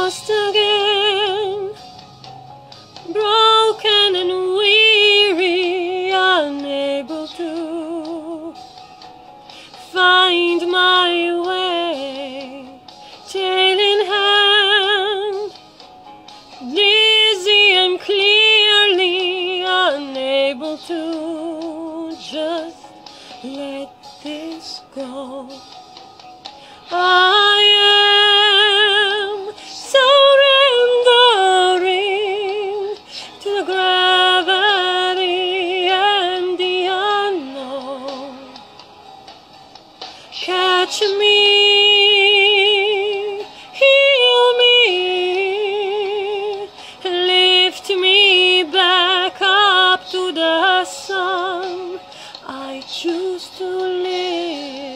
lost again, broken and weary, unable to find my way, tail in hand, dizzy and clearly unable to just let this go. I am surrendering to the gravity and the unknown. Catch me, heal me, lift me back up to the sun. I choose to live.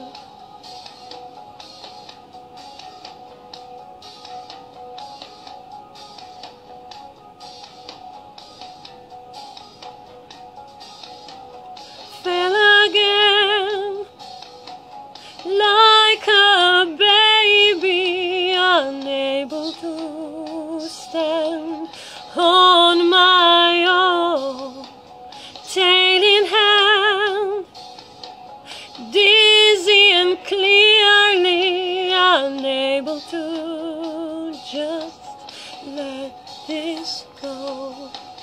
Fell again like a baby, unable to stand on my own, tail in hand, dizzy and clearly unable to just let this go.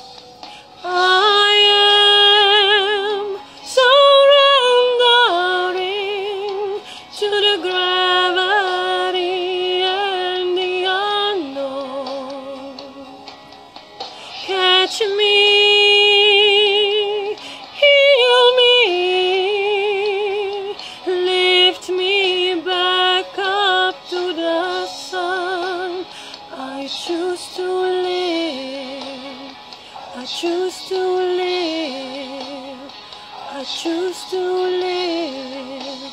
I am surrendering to the gravity and the unknown. Catch me, heal me, lift me back up to the sun. I choose to live, I choose to live, I choose to live.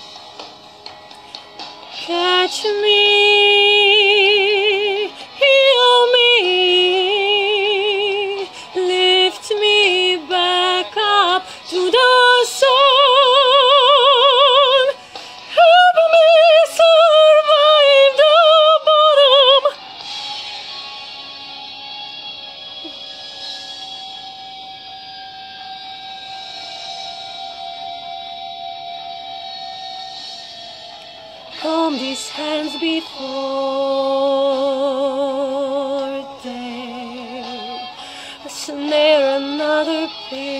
Catch me, heal me, lift me back up to the sun. Help me survive the bottom. Calm these hands before day snare another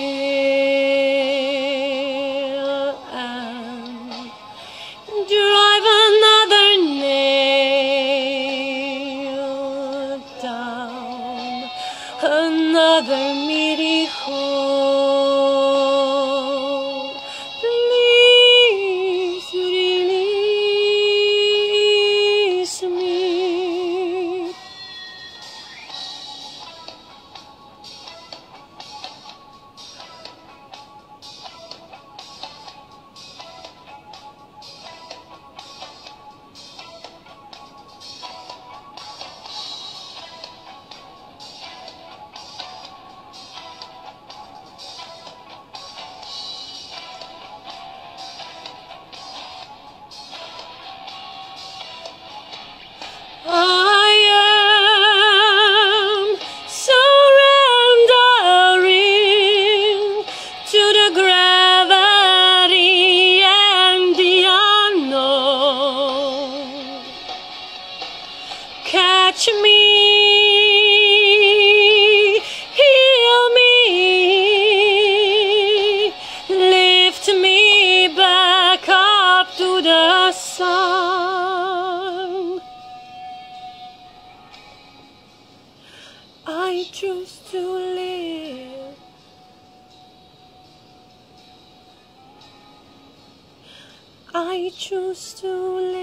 pail and drive another nail down another meaty hole. Please release me. I am surrendering to the gravity and the unknown. Catch me, heal me, lift me back up to the sun. I choose to live. I choose to live.